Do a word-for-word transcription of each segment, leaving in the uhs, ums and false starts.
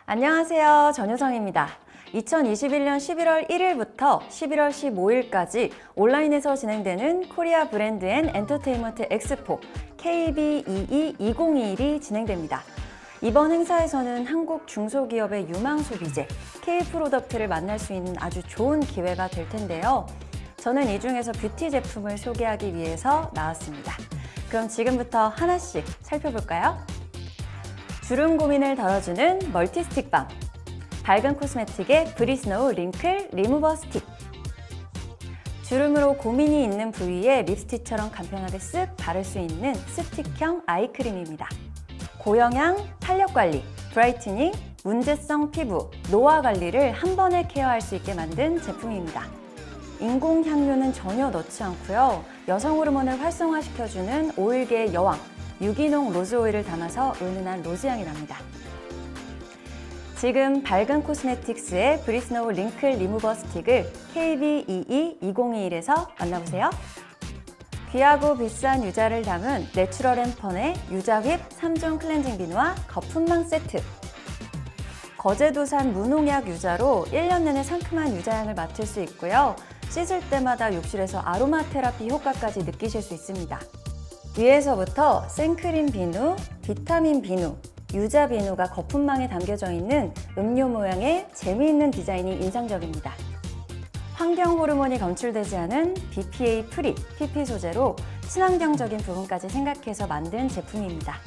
안녕하세요. 전효정입니다. 이천이십일 년 십일월 일일부터 십일월 십오일까지 온라인에서 진행되는 코리아 브랜드 앤 엔터테인먼트 엑스포 케이비이이 이천이십일이 진행됩니다. 이번 행사에서는 한국 중소기업의 유망 소비재, K-프로덕트를 만날 수 있는 아주 좋은 기회가 될 텐데요. 저는 이 중에서 뷰티 제품을 소개하기 위해서 나왔습니다. 그럼 지금부터 하나씩 살펴볼까요? 주름 고민을 덜어주는 멀티 스틱밤, 밝은 코스메틱의 브리스노우 링클 리무버 스틱, 주름으로 고민이 있는 부위에 립스틱처럼 간편하게 쓱 바를 수 있는 스틱형 아이크림입니다. 고영양, 탄력관리, 브라이트닝, 문제성 피부, 노화 관리를 한 번에 케어할 수 있게 만든 제품입니다. 인공향료는 전혀 넣지 않고요. 여성 호르몬을 활성화시켜주는 오일계의 여왕, 유기농 로즈 오일을 담아서 은은한 로즈향이 납니다. 지금 밝은 코스메틱스의 브리스노우 링클 리무버 스틱을 케이비이이 이천이십일에서 만나보세요. 귀하고 비싼 유자를 담은 내추럴 앤 펀의 유자 휩 삼 종 클렌징 비누와 거품망 세트, 거제도산 무농약 유자로 일 년 내내 상큼한 유자향을 맡을 수 있고요. 씻을 때마다 욕실에서 아로마 테라피 효과까지 느끼실 수 있습니다. 위에서부터 생크림 비누, 비타민 비누, 유자 비누가 거품망에 담겨져 있는 음료 모양의 재미있는 디자인이 인상적입니다. 환경 호르몬이 검출되지 않은 비피에이 프리 피피 소재로 친환경적인 부분까지 생각해서 만든 제품입니다.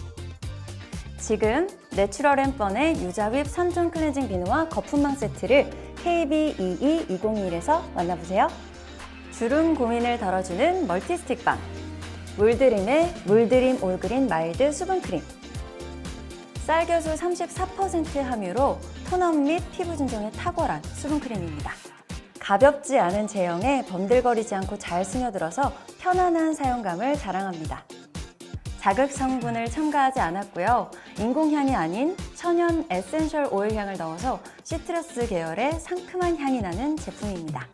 지금 내추럴 앤 펀의 유자 휩 삼 종 클렌징 비누와 거품망 세트를 케이비이이 이천이십일에서 만나보세요. 주름 고민을 덜어주는 멀티 스틱밤, 물드림의 물드림 올그린 마일드 수분크림, 쌀겨수 삼십사 퍼센트 함유로 톤업 및 피부 진정에 탁월한 수분크림입니다. 가볍지 않은 제형에 번들거리지 않고 잘 스며들어서 편안한 사용감을 자랑합니다. 자극 성분을 첨가하지 않았고요. 인공향이 아닌 천연 에센셜 오일 향을 넣어서 시트러스 계열의 상큼한 향이 나는 제품입니다.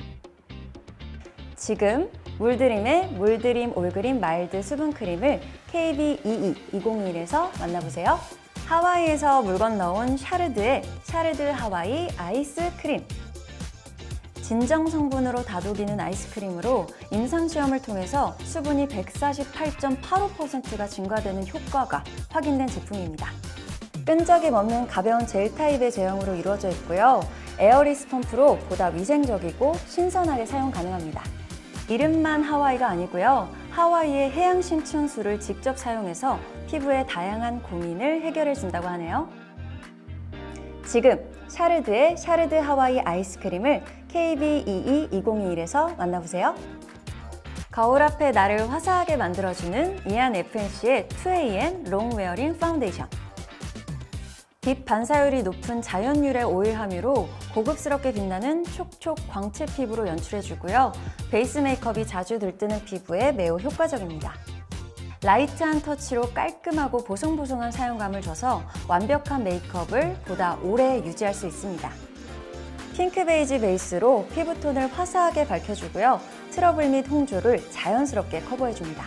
지금 물드림의 물드림 올그린 마일드 수분크림을 케이비이이 이천이십일에서 만나보세요. 하와이에서 물 건너온 샤르드의 샤르드 하와이 아이스크림, 진정 성분으로 다독이는 아이스크림으로 임상시험을 통해서 수분이 백사십팔 점 팔오 퍼센트가 증가되는 효과가 확인된 제품입니다. 끈적임 없는 가벼운 젤 타입의 제형으로 이루어져 있고요. 에어리스 펌프로 보다 위생적이고 신선하게 사용 가능합니다. 이름만 하와이가 아니고요. 하와이의 해양 심층수를 직접 사용해서 피부의 다양한 고민을 해결해 준다고 하네요. 지금 샤르드의 샤르드 하와이 아이스크림을 케이비이이 이천이십일에서 만나보세요. 거울 앞에 나를 화사하게 만들어주는 이안 에프엔씨의 투 에이엠 롱 웨어링 파운데이션, 빛 반사율이 높은 자연 유래 오일 함유로 고급스럽게 빛나는 촉촉 광채 피부로 연출해주고요. 베이스 메이크업이 자주 들뜨는 피부에 매우 효과적입니다. 라이트한 터치로 깔끔하고 보송보송한 사용감을 줘서 완벽한 메이크업을 보다 오래 유지할 수 있습니다. 핑크 베이지 베이스로 피부톤을 화사하게 밝혀주고요. 트러블 및 홍조를 자연스럽게 커버해줍니다.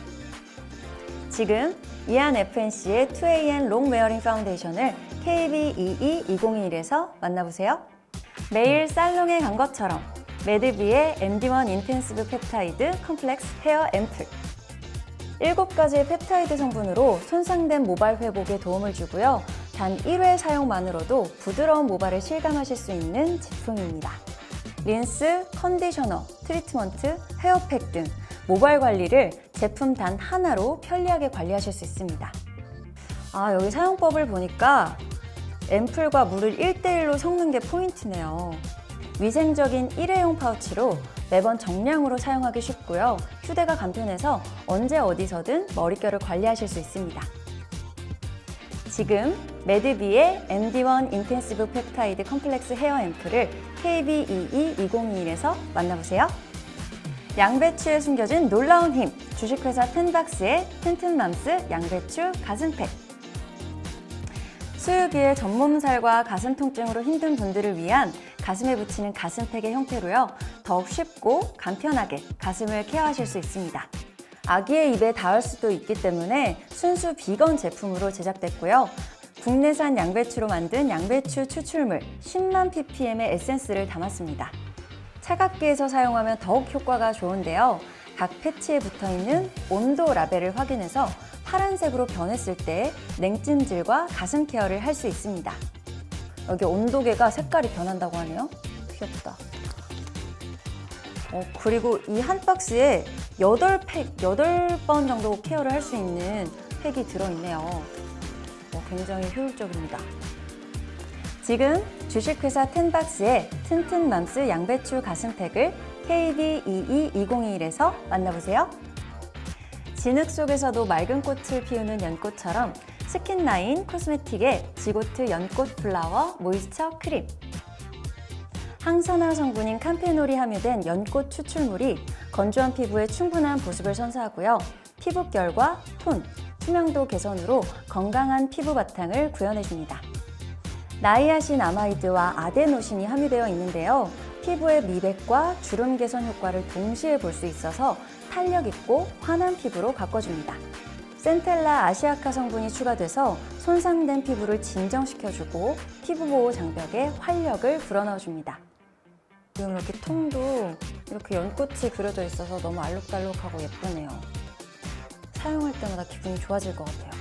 지금 이안 에프엔씨의 투 에이엠 롱 웨어링 파운데이션을 케이비이이 이천이십일에서 만나보세요. 매일 살롱에 간 것처럼 매드비의 엠디원 인텐시브 펩타이드 컴플렉스 헤어 앰플, 일곱 가지의 펩타이드 성분으로 손상된 모발 회복에 도움을 주고요. 단 일 회 사용만으로도 부드러운 모발을 실감하실 수 있는 제품입니다. 린스, 컨디셔너, 트리트먼트, 헤어팩 등 모발 관리를 제품 단 하나로 편리하게 관리하실 수 있습니다. 아, 여기 사용법을 보니까 앰플과 물을 일 대 일로 섞는 게 포인트네요. 위생적인 일회용 파우치로 매번 정량으로 사용하기 쉽고요. 휴대가 간편해서 언제 어디서든 머릿결을 관리하실 수 있습니다. 지금 매드비의 엠디원 인텐시브 펩타이드 컴플렉스 헤어 앰플을 케이비이이 이천이십일에서 만나보세요. 양배추에 숨겨진 놀라운 힘, 주식회사 텐박스의 튼튼맘스 양배추 가슴팩, 수유기의 전몸살과 가슴 통증으로 힘든 분들을 위한 가슴에 붙이는 가슴팩의 형태로요. 더욱 쉽고 간편하게 가슴을 케어하실 수 있습니다. 아기의 입에 닿을 수도 있기 때문에 순수 비건 제품으로 제작됐고요. 국내산 양배추로 만든 양배추 추출물 십만 ppm의 에센스를 담았습니다. 차갑게 해서 사용하면 더욱 효과가 좋은데요. 각 패치에 붙어있는 온도 라벨을 확인해서 파란색으로 변했을 때 냉찜질과 가슴 케어를 할 수 있습니다. 여기 온도계가 색깔이 변한다고 하네요. 귀엽다. 어, 그리고 이 한 박스에 여덟 팩, 여덟 번 정도 케어를 할 수 있는 팩이 들어있네요. 어, 굉장히 효율적입니다. 지금 주식회사 텐박스의 튼튼맘스 양배추 가슴팩을 케이비 이이이공이일에서 만나보세요. 진흙 속에서도 맑은 꽃을 피우는 연꽃처럼 스킨라인 코스메틱의 지고트 연꽃 플라워 모이스처 크림. 항산화 성분인 캄페놀이 함유된 연꽃 추출물이 건조한 피부에 충분한 보습을 선사하고요. 피부결과 톤, 투명도 개선으로 건강한 피부 바탕을 구현해줍니다. 나이아신아마이드와 아데노신이 함유되어 있는데요. 피부의 미백과 주름 개선 효과를 동시에 볼 수 있어서 탄력 있고 환한 피부로 가꿔줍니다. 센텔라 아시아카 성분이 추가돼서 손상된 피부를 진정시켜주고 피부 보호 장벽에 활력을 불어넣어줍니다. 지금 이렇게 통도 이렇게 연꽃이 그려져 있어서 너무 알록달록하고 예쁘네요. 사용할 때마다 기분이 좋아질 것 같아요.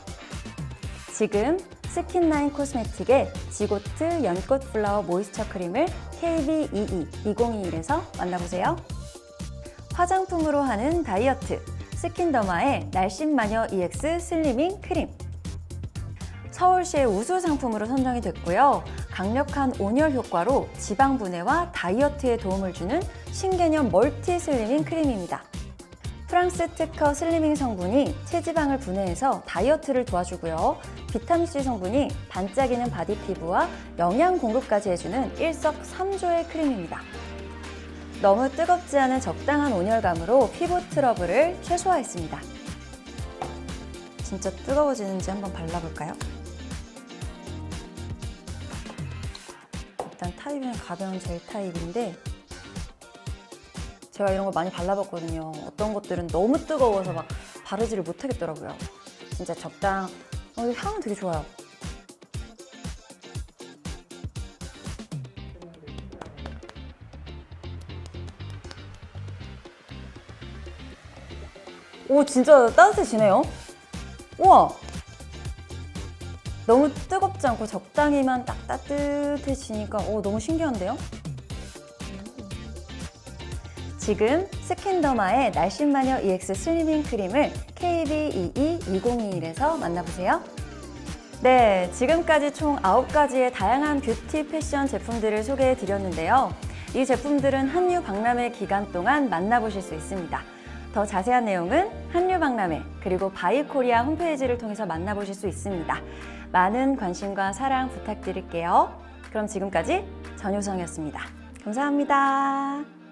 지금 스킨라인 코스메틱의 지고트 연꽃 플라워 모이스처 크림을 케이비 이이이공이일에서 만나보세요. 화장품으로 하는 다이어트 스킨더마의 날씬마녀 이엑스 슬리밍 크림. 서울시의 우수 상품으로 선정이 됐고요. 강력한 온열 효과로 지방 분해와 다이어트에 도움을 주는 신개념 멀티 슬리밍 크림입니다. 프랑스 특허 슬리밍 성분이 체지방을 분해해서 다이어트를 도와주고요. 비타민C 성분이 반짝이는 바디 피부와 영양 공급까지 해주는 일석삼조의 크림입니다. 너무 뜨겁지 않은 적당한 온열감으로 피부 트러블을 최소화했습니다. 진짜 뜨거워지는지 한번 발라볼까요? 일단 타입은 가벼운 젤 타입인데 제가 이런 거 많이 발라봤거든요. 어떤 것들은 너무 뜨거워서 막 바르지를 못하겠더라고요. 진짜 적당, 어, 향은 되게 좋아요. 오, 진짜 따뜻해지네요. 우와! 너무 뜨겁지 않고 적당히만 딱 따뜻해지니까 오, 너무 신기한데요? 지금 스킨더마의 날씬마녀 이엑스 슬리밍 크림을 케이비 이이이공이일에서 만나보세요. 네, 지금까지 총 아홉 가지의 다양한 뷰티 패션 제품들을 소개해 드렸는데요. 이 제품들은 한류 박람회 기간 동안 만나보실 수 있습니다. 더 자세한 내용은 한류 박람회 그리고 바이코리아 홈페이지를 통해서 만나보실 수 있습니다. 많은 관심과 사랑 부탁드릴게요. 그럼 지금까지 전효성이었습니다. 감사합니다.